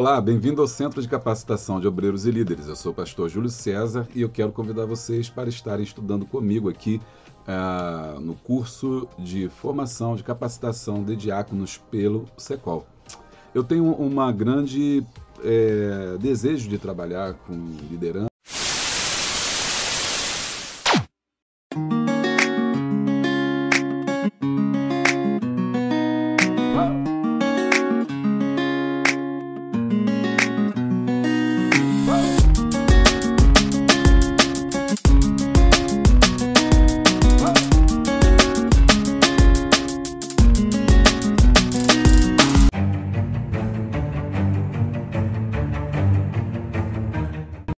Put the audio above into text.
Olá, bem-vindo ao Centro de Capacitação de Obreiros e Líderes. Eu sou o pastor Júlio César e eu quero convidar vocês para estarem estudando comigo aqui no curso de formação de capacitação de diáconos pelo SECOL. Eu tenho uma grande desejo de trabalhar com liderança